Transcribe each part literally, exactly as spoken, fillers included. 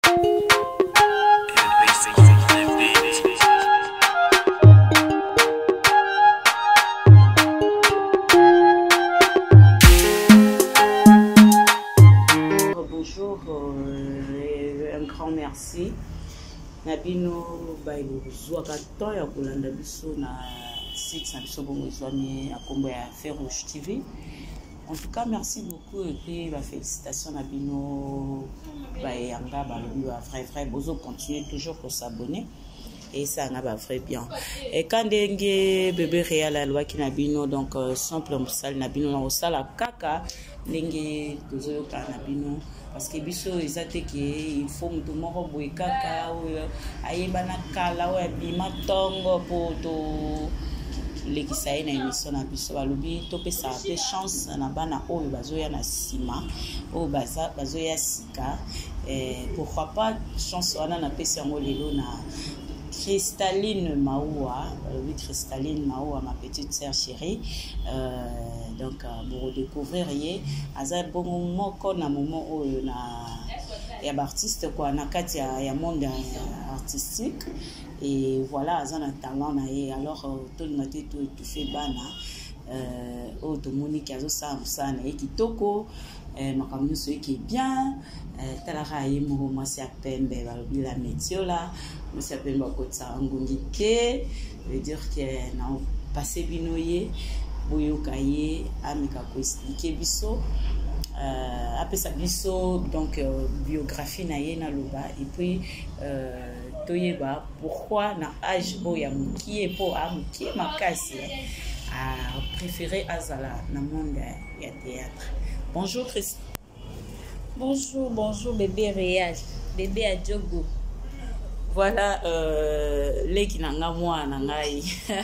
Bonjour, euh, un grand merci. Nabino bailo zwaka to ya kolanda biso na site na biso bongo zwami akombo ya Feu Rouge T V. En tout cas, merci beaucoup et puis la félicitation Nabino bayanga balobi ba vrai vrai bozo continuer toujours pour s'abonner et ça n'a pas vrai bien. Et quand dengue bébé réel la loi qui Nabino donc simple musal Nabino na osala kaka dengue tozo ka Nabino parce que biso ezate que il faut mutu moko boye kaka oyo ayebana kala oyo bima tongo po to lekisa ye na émission na biso balobi topesa pe chance na bana oyo bazoya na sima oyo bazoya sika pourquoi pas chance wana na pesi yango lelo na Cristalline Maoua, oui Cristalline Maoua, ma petite sœur chérie. Euh, donc pour redécouvrir hier, à bon moment qu'on a moment où il y a artiste quoi, na kati ya ya monde artistique et voilà, à un talent na ye alors tout le monde tout tout fait bana. Euh, au tout le monde qui a ça ça na kitoko. Makamyo soki qui est bien talara ye mo moi c'est à peine balobi la météo là moi c'est à peine bakotsa ngungi ke veut dire que na passé binoye boyoka ye ameka ko expliquer biso euh après ça biso donc euh, biographie na ye na loba et puis euh toyeba pourquoi na âge boya mukie po amukie makasi a préféré azala na monde ya théâtre. Bonjour Christ. Bonjour, bonjour bébé réel, bébé à Djogo. Voilà, euh, les qui n'ont pas moi n'angai.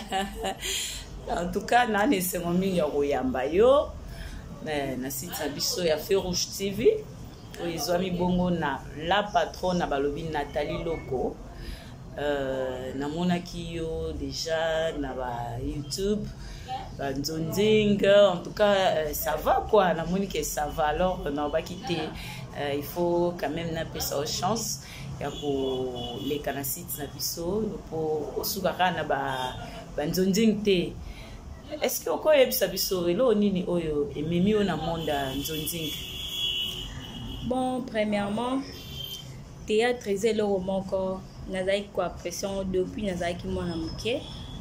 En tout cas, na ne se momi ya royamba yo, na site abiso ya Feu Rouge T V. Ils ont mis bongo na la patronne na balobi Nathalie Loko. Euh, na mona kiyo déjà na ba YouTube. En tout cas, euh, ça va quoi. La monique ça va alors on va quitter. Euh, il faut quand même n'a pas sa chance. Il y a pour les canasites na biso pour sugara na ba banzonding te. Est-ce que oko yebisa biso elo nini oyo ememi ona monda nzonding? Bon, premièrement, théâtre c'est le roman encore nazai quoi pression depuis nazai ki mona muke.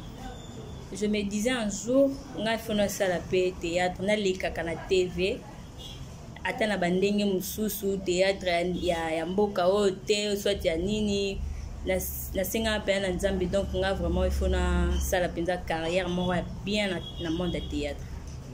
Je me disais un jour, on a fait notre salle théâtre, on a les kakana T V, attends la bandenge mususu théâtre ya ya mboka ote soit ya nini la la singa peine en Zambie donc on a vraiment il faut na salle penza carrière moi bien na monde de théâtre.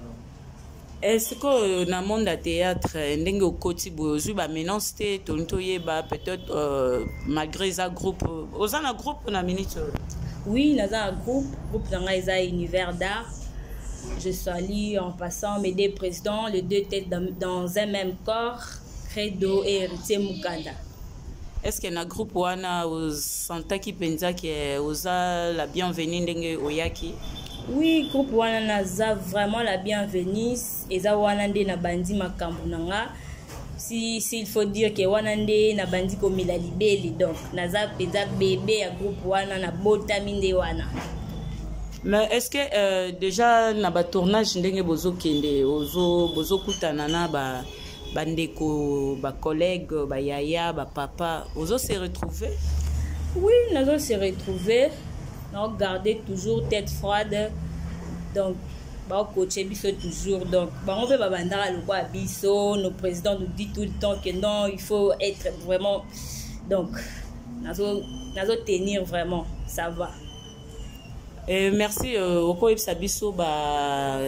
Est-ce que dans le monde de théâtre, ndenge okoti bozu ba maintenant c'était tontoye ba peut-être euh, malgré ça groupe aux un groupe na minute. Oui, nous avons un groupe, groupe dans univers d'art. Je salue en passant mes deux présidents, les deux têtes dans, dans un même corps, Credo et Héritier Mukanda. Est-ce qu'il y a un groupe où on a Santa qui pense que la bienvenue d'Enge Oyaki? Oui, groupe où on a vraiment la bienvenue. Et ça, on a des bandi makambunanga. Si s'il faut dire que wanande na bandi comme la libeli donc naza peza bébé à groupe wana na bota minde wana. Mais est-ce que euh, déjà na ba tournage ndenge bozo kende ozo bozo kutana na ba bandeko ba collègues ba yaya ba papa ozo se retrouver? Oui, nazo se retrouver. On garder toujours tête froide donc bah coacher biso toujours donc bah on peut pas bandara le quoi biso nos présidents nous dit tout le temps que non il faut être vraiment donc nazo nazo tenir vraiment ça va. Et merci au quoi ça biso bah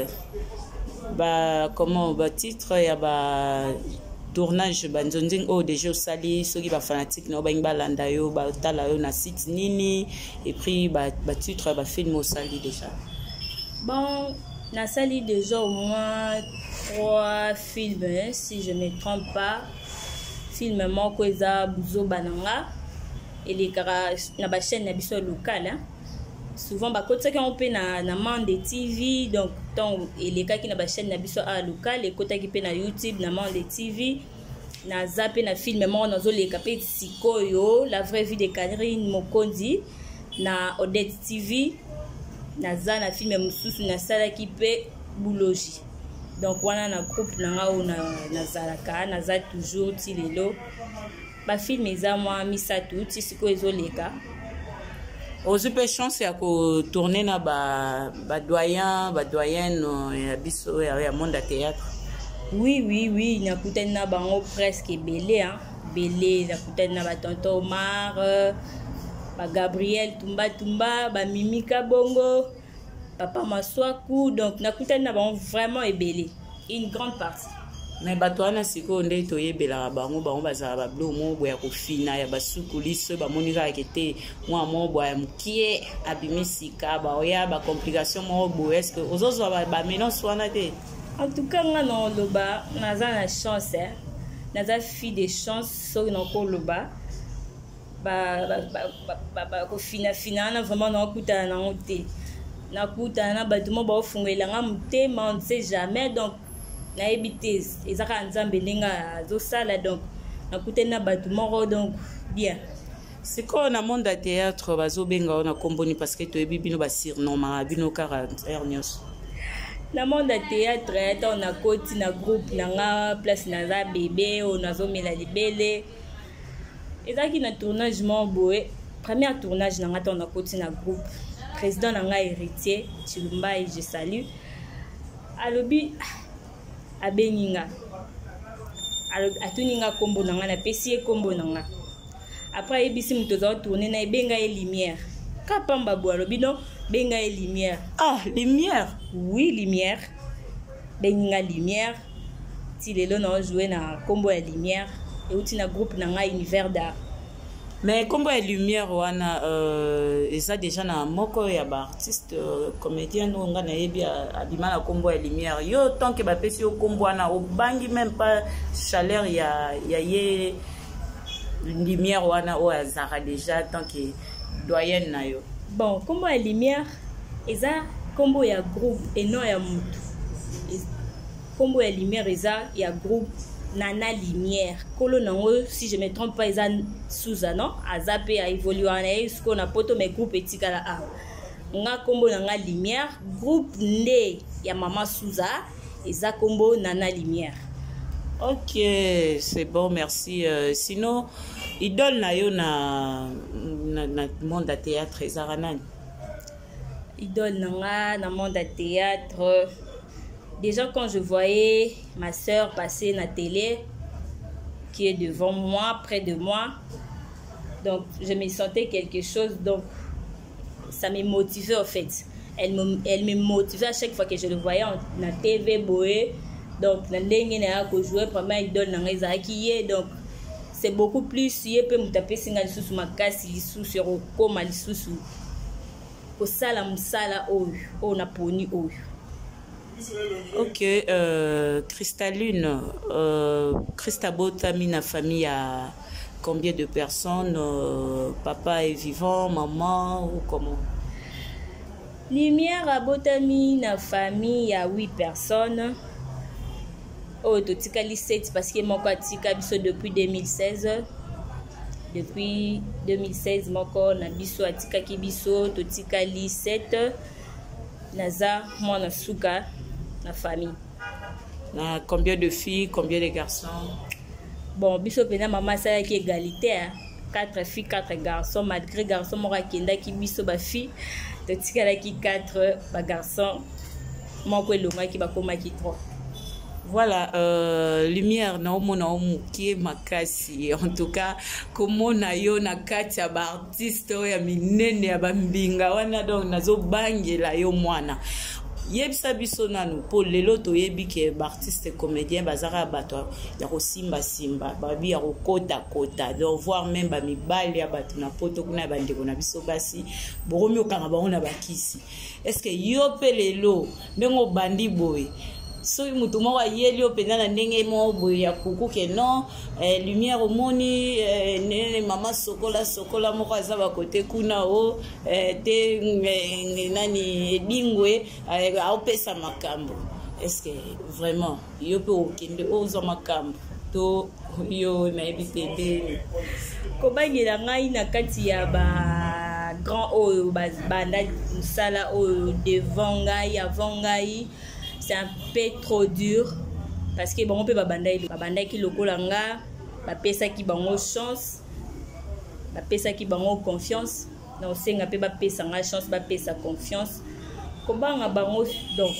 bah comment bah titre ya bah tournage banzonding au déjà sali ceux qui va fanatique no ba balanda yo ba tala yo na site nini et puis bah bah titre bah film au sali déjà. Bon na sali déjà au moins trois films hein, si je ne me trompe pas film moko eza buzo bananga et les cara na ba chaîne na biso local hein. Souvent ba côté qu'on peut na na Monde T V donc tant et les cas qui na ba chaîne na biso a local et côté qui peut na YouTube na Monde T V na zappé na film moko nazoleka pe sikoyo la vraie vie de Karine Mokondi na Odette T V naza na film mosusu nasalaki pe Boulogi. Donc wana na groupe nanga o na nazalaka naza toujours ti lelo ba film eza mwa misatu ti sikoyo ezoleka. Ozu pe chance ya ko tourner na ba ba doyen ba doyenne ya biso ya monde à théâtre. Oui oui oui nakutani na bango presque belé hein belé nakutani na ba tonton Omar ba Gabriel Tumba Tumba ba Mimika Bongo Papa Maswaku, donc nakutani na bango vraiment ebelé une grande partie. Mais bato wana siko nde toyebela bango bango bazala ba blo mo boya ko fina ya basukuli so ba monika akete mwa mo boya mukie abimisika ba oya ba complication mo bo est-ce que ozozo ba ba menos wana te. En tout cas nga no loba naza na chance hein. Naza fille de chance so na ko loba ba ba ba ba ba ko fina fina na vraiment na kuta na ngote na kuta na bato mo ba ofungela nga mutema on ne sait jamais donc na ebitez ezaka nzambe ndinga zo sala donc nakute na batu moko donc bien. C'est quoi na monde à théâtre bazo benga ona komboni parce que to ebi bino ba surnom ma bino quarante nyos. Na monde à théâtre eta on a koti na groupe nanga place na za bébé on azo mela libele. Ezaki na tournage mo boé premier tournage nanga ta on a koti na groupe président nanga héritier Chilumba et je salue. Alobi abeninga atuninga kombo nanga na pesi kombo nanga après ebisi muto za tourner na ebenga e lumière kapamba bo alobi non benga e lumière. Ah lumière oui lumière beninga lumière ti lelo na jouer na kombo ya lumière et uti na groupe nanga univers d'art. Mais kombo ya lumière wana euh eza déjà na moko ya ba artiste euh, comédien no nga na yebi abima na kombo ya lumière yo tant que ba pesi yo kombo wana o bangi même pas chaleur ya ya ye lumière wana o azara déjà tant que doyenne na yo. Bon kombo ya lumière eza kombo ya groupe et non ya mutu. Kombo ya lumière eza ya groupe Nana Lumière. Kolo nango si je me trompe pas eza Souza non azape a évolué en esco na poto mes groupe etikala a. Nga kombo nanga Lumière groupe nde ya mama Souza eza kombo Nana Lumière. OK, c'est bon, merci. Euh, sinon idole na yo na na, na monde à théâtre ezara nani? Idole nanga na monde à théâtre. Déjà quand je voyais ma sœur passer na télé qui est devant moi, près de moi, donc je me sentais quelque chose, donc ça me motivait en fait. Elle me, elle me motivait à chaque fois que je le voyais en na T V boé, donc na ndenge na ko jouer vraiment idole na ngeza ki donc c'est beaucoup plus yé pe mutape singa lisusu makasi lisusu ro koma lisusu ko sala musala oyo o na poni oyo. OK, euh, Cristalune, euh, Christabota mina famille à combien de personnes? euh, Papa est vivant, maman ou comment? Lumière à Botami na famille à huit personnes. Oh, totikali sept parce que mon tika biso depuis deux mille seize. Depuis deux mille seize moko na biso atika ki biso totikali sept. Naza mwana suka la famille. Na combien de filles, combien de garçons? Bon, biso pena maman ça qui égalitaire, quatre filles, quatre garçons, malgré garçons mora kenda ki biso ba fille, to tikala ki quatre ba garçons, moko elonga ki ba koma ki trois. Voilà, euh, lumière na omona omukie makasi. En tout cas, comment na yo na kati ya ba artiste ya minene ya bambinga wana donc nazo bangela yo mwana. Yebisa biso nanu po lelo to yebi ke ba artiste comédien bazara bato ya ko simba simba babi ya ko kota kota donc voir même ba mibali ya bato na poto kuna bandeko na biso basi boromi okanga bango na bakisi. Est-ce que yo pe lelo ndengo bandi boy so mutu moko ayeli openda na ndenge mo boye ya kuku ke non eh, lumière omoni eh, nene mama sokola sokola moko aza ba kote kuna o eh, te eh, nani edingwe eh, aopesa makambo? Est-ce que vraiment yo pe okende ozo makambo? to yo na ebitebe ko bangela ngai na kati ya ba grand oyo ba banda sala oyo devant ngai avant ngai c'est un peu trop dur parce que bango pe ba banda ba banda ki lokola nga ba pesa ki bango chance ba pesa ki bango confiance na osenga pe ba pesa nga chance ba pesa confiance ko banga bango donc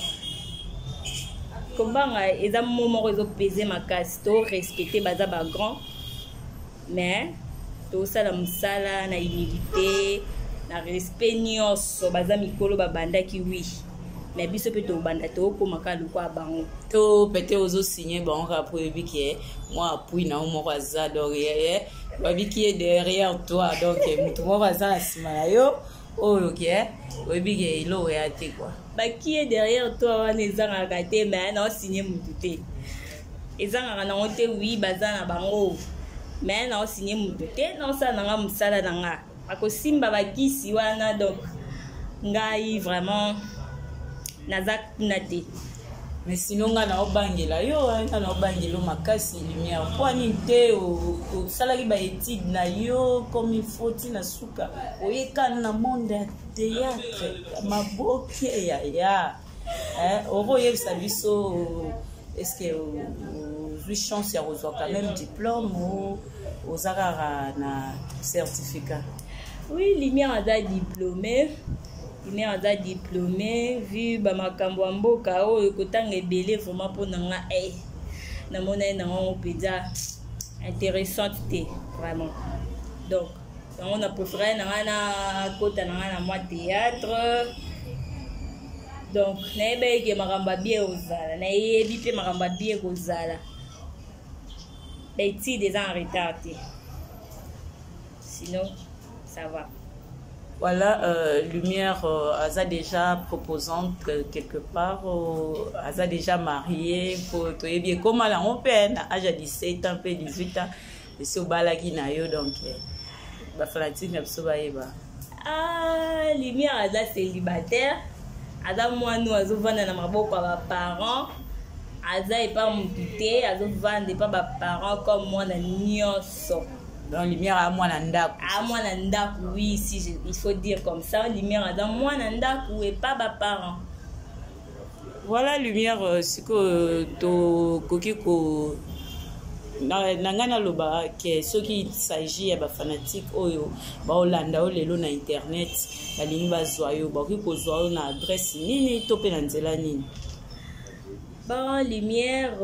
kombanga eza moment ezo peser makasi to respecter baza ba grand mais to sala musala na humilité na respect nyonso baza mikolo babandaki oui mais biso pe to banda to komaka lokwa bango to pete ozo signer bango ka pour ebiki moi appui na mo kwa za derrière babiki est derrière toi donc mutu mo baza na sima na yo oyo ke ebiki ilo ya te quoi ba qui est derrière toi wana ezangaka te mais na osigner mutu te ezangaka nango te oui baza na bango mais na osigner mutu te na osala nanga mosala na nga bakosimba bakisi wana donc ngai vraiment naza kuna te mais sinon nga na obangela yo nga na obangelo makasi lumière poani te osalaki ba étude na yo comme il faut tina suka oyekana na monde ya théâtre maboke ya ya eh oro yebisa biso est-ce que ozwi chance ya kozwa quand même diplôme ou ozakaka na certificat? Oui, lumière aza diplômé lumière aza diplômé vu ba makambo ya mboka oyo kotanga ebele vraiment mpona nga eh namona ye nango mpenza intéressante te vraiment donc yango na préféré nanga na kota nanga na mwa théâtre donc nayebaki makambo ya bie kozala nayebi mpe makambo ya bie kozala baétude eza en retard te sinon ça va. Voilà, euh, Lumière euh, Aza déjà proposante euh, quelque part, euh, Aza déjà mariée, pour toi bien comme à la peine, âge à dix-sept ans, dix-huit ans, et c'est au balagi na yo donc bah fanatique n'a pas ba. Ah, Lumière Aza célibataire, Aza moi nous azo vendre na maboko ba parents, Aza est pas mututé, azo vendre pas ba parents comme moi na nyonso. Donc, lumière à moi n'andaku. À moi n'andaku, oui, si je, il faut dire comme ça. Lumière dans moi n'andaku et pas mes parents. Voilà, lumière, c'est que to kokiko nangana loba que ce qui s'agit à fanatique oyo ba olanda olelo na internet la ligne bazoyo ba kokiko zoyo na adresse nini to pe na nzela nini. Bon, lumière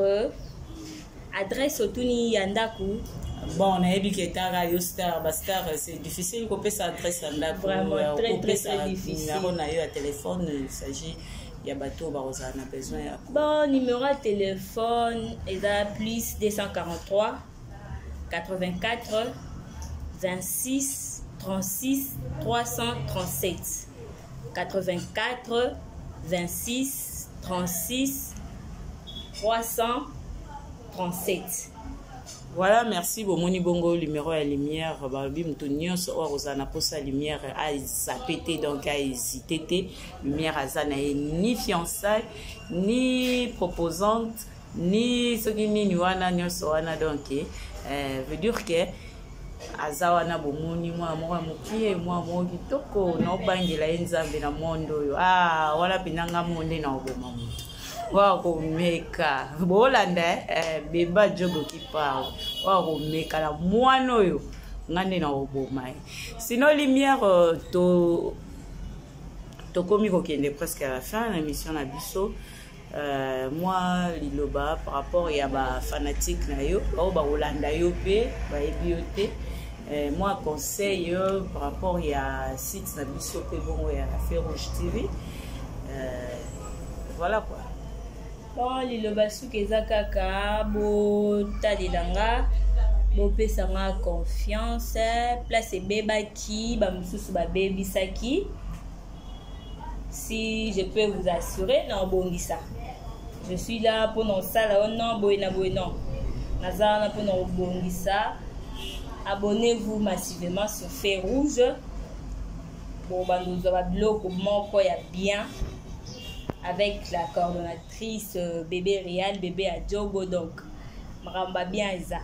adresse otuni yandaku. Bon, on a dit que Tara Yostar, Bastar, c'est difficile de couper sa adresse en là. Vraiment, très, très, très difficile. On a eu un téléphone, il s'agit, il y a bateau, on a besoin. Bon, numéro de téléphone, il y a plus deux cent quarante-trois, quatre-vingt-quatre, vingt-six, trente-six, trois cent trente-sept. quatre-vingt-quatre, vingt-six, trente-six, trois cent trente-sept. Voilà, merci Bomoni Bongo, numéro à lumière, Barbi Mtounios, or Rosana Posa lumière a zapété donc a hésité, lumière à Zana ni fiançailles, ni proposante, ni ce qui ni wana nyosoana donc euh veut dire que azawana bomoni moi moi mokie moi moi kitoko na obangela enzambe na mondo yo ah wala pinanga monde na oboma mutu wako meka bolanda eh beba jogo kipa wako meka la mwana yo ngane na oboma sinon lumière to to komi ko kende presque à la fin de l'émission na biso. Euh, moi liloba par rapport ya ba fanatique na yo ba ba olanda yo pe ba ebiote euh, moi conseil yo par rapport ya site na biso pe bon ya Feu Rouge T V euh, voilà quoi. Bon liloba suki ezakaka bo talelanga bo pesanga confiance place bebaki ba mususu ba bebisaki. Si je peux vous assurer, non, bon, ça. Je suis là pour non ça, là, non, bon, non. Nazana pour non bon, ça. Abonnez-vous massivement sur Feu Rouge. Bon, bah, nous avons blog comment quoi y a bien. Avec la coordonnatrice euh, bébé Réal, bébé Adjogo. Donc, makamba bien eza.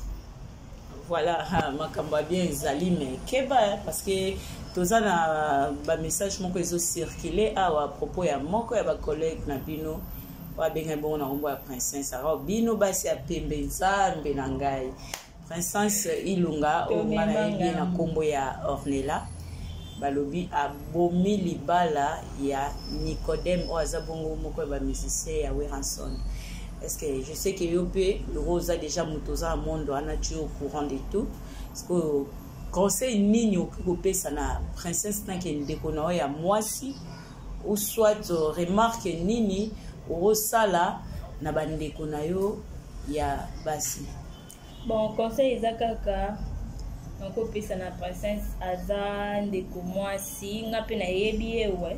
Voilà, makamba bien ezali mais keba parce que toza na ba message moko ezo circuler awa à propos ya moko ya ba collègue na bino wa benga bon na ngombo ya princesse ara bino basi ya pembe nzambe na ngai princesse Ilunga o ngana yebi na kombo ya Ornella balobi abomi libala ya Nicodème o azabongo moko ya ba musicien ya Weranson. Est-ce que je sais que Yopé, le Rosa déjà Mutoza monde on a tué au courant de tout. Parce que conseil nini occupé ça na princesse na qui décona ya moi si ou soit remarque nini au sala na bande konayo ya basi. Bon conseil ezakaka on peut ça na princesse azan de moi si ngape na yebi ouais.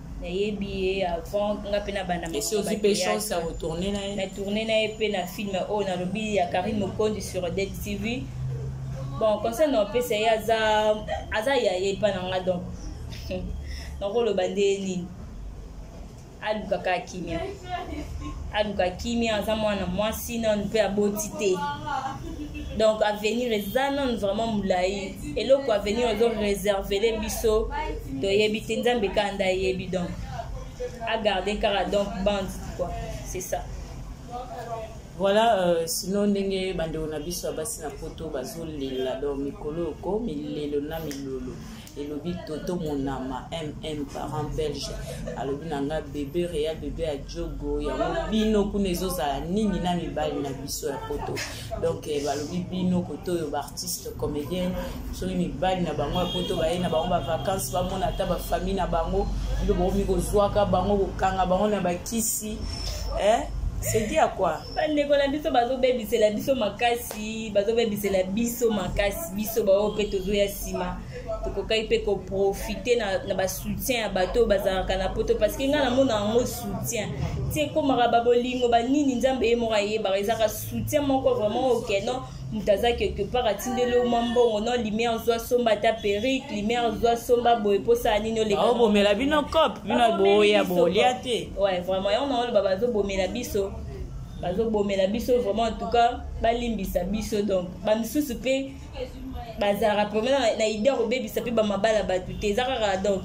Et si aussi peu chance à retourner na tourner na épée na film oh na lobby ya Karim Mokondi sur D T V. Bon concerne on peut c'est aza aza ya ya pas na donc donc le bandé ni aluka ka kimia aluka kimia aza mwana mwasi na peut abotité donc avenir ezana vraiment moulayi et là quoi avenir ils ont réservé les biso to yebite nzambe kanda yebi donc à garder car donc bande quoi c'est ça. Voilà euh, sinon ndenge bande ona biso basi na poto bazolela donc mikolo ko milelo na milolo et le but toto mon ama M M parent belge alobi nanga bébé réel bébé a jogo ya bino kunezo za nini na mibali na biso ya poto donc balobi bino koto yo artiste comédien so mibali na bango ya poto ba na bango ba vacances ba mona ta ba famille na bango bino bo mi ko zwaka bango ko kanga bango na ba kisi eh. C'est dit à quoi? Bande ko na biso bazo baby c'est la biso makasi bazo baby c'est la biso makasi biso ba o petozo ya sima to ko kai pe ko profiter na na ba soutien ya bato bazaka na poto parce que nga na mona ngo soutien tie ko maraba bolingo ba nini nzambe e mo raye ba ezaka soutien moko vraiment OK non mutaza quelque part atindelo mambo non lumière zo somba ta perique lumière zo somba boy posa nini le oh bo mela bino cop bino boya boliate ouais vraiment on a le baba zo bo mela biso bazo bomela biso vraiment en tout cas balimbisa biso donc ba misusu pe bazara problème na idée ko bebisa pe ba mabala batu te ezaka donc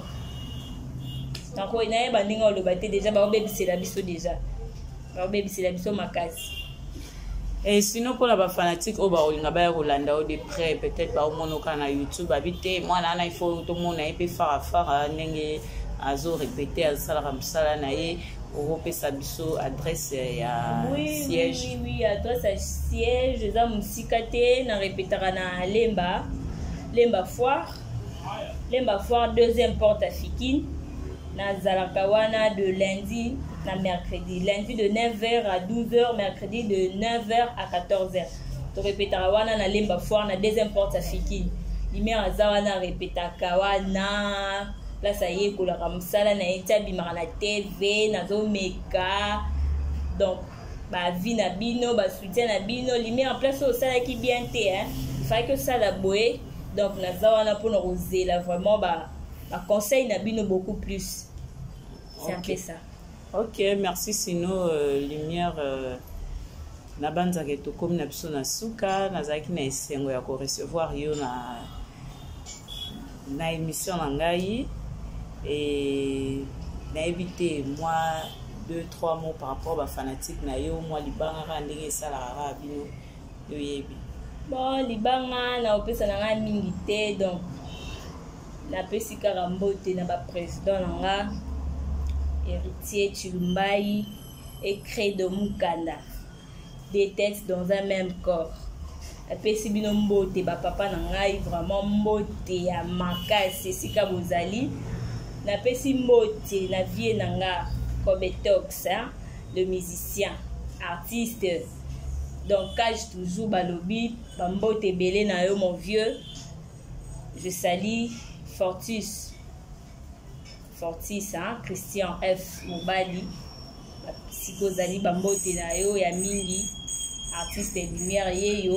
na ko ina ba ndinga lo baté déjà ba bebisa la biso déjà ba bebisa la biso makasi. Et sinon pour la fanatique au ba olinga ba rolanda au de près peut-être ba monoka na YouTube habité moi na il faut tout monde na épé fara fara ndenge azo répéter à sala ramsala na ye Europe Sabiso adresse ya oui, siège. Oui, oui, oui, adresse à siège. Za musikate na répétera na Lemba, Lemba Foire, Lemba Foire deuxième porte à Fikine, na Zalakawana de lundi na mercredi, lundi de neuf heures à douze heures, mercredi de neuf heures à quatorze heures. To répétera wana na Lemba Foire na deuxième porte à Fikine. Limera zawana répétaka wana là ça y est que la ramsala na etabi na T V na zo meka donc ba vie na bino ba soutien na bino limé en place au sala qui bien té hein il fallait que ça la boé donc na zawana pour nous oser là vraiment ba ba conseil na bino beaucoup plus c'est un peu ça. OK merci sinon euh, lumière euh, na banza ke to comme na biso na suka na zaki na esengo ya ko recevoir yo na na émission na ngai. Et n'a évité moi deux trois mots par rapport à fanatique na yo moi libanga ndenge salara bino yo yebi bon libanga na opesa na nga mingi te donc la pesi karambote na ba président nga héritier Chilumbai et Cré de Mukanda des têtes dans un même corps la pesi bino mbote ba papa na ngai vraiment mbote ya makasi sika bozali na pesi mbote na vie nanga Kobetox hein, le musicien artiste donc cage toujours balobi bambote belé na yo mon vieux je salue Fortus Fortis hein, Christian F Mobali sikozali bambote na yo ya mingi artiste de lumière yeyo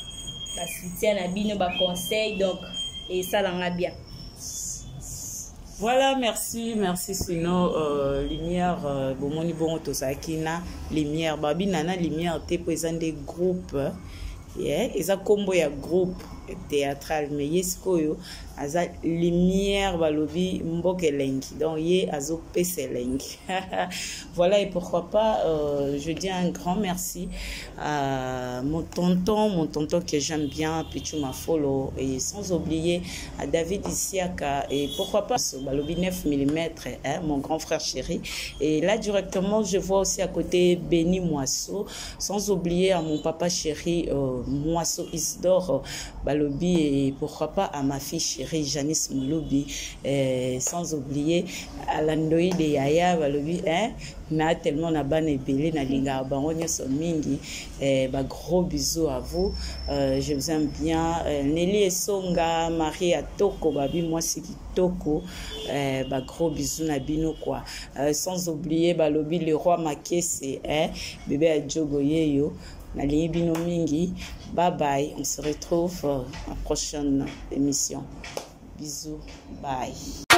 ba soutien na bino ba conseil donc et ça langa bien. Voilà, merci, merci. Sinon, euh, lumière, euh, bon, mon bon tosakina, lumière, babi nana lumière, t'es présent des groupes, yeah, et ça combo ya groupe théâtral, mais yes koyo, aza lumière balobi mboke lengi, donc ye azo pese lengi. Voilà, et pourquoi pas, euh, je dis un grand merci à mon tonton, mon tonton que j'aime bien, Pichu Mafolo, et sans oublier à David Isiaka, et pourquoi pas balobi neuf millimètres, hein, mon grand frère chéri. Et là directement, je vois aussi à côté Béni Moisseau, sans oublier à mon papa chéri euh, Moisseau Isdor Balobi, et pourquoi pas à ma fille chérie Janice Mouloubi, et sans oublier à l'Andoï de Yaya Balobi, hein, na tellement na ban ebele na linga bangonyo so mingi, eh, ba gros bisous à vous, euh, je vous aime bien, euh, Nelly Esonga, Marie Atoko babi moi c'est Kitoko, eh, ba gros bisous na bino quoi, euh, sans oublier Balobi le roi Makese, hein, bébé Adjogo Yeyo na bino mingi. Bye bye, on se retrouve à la prochaine émission. Bisous, bye.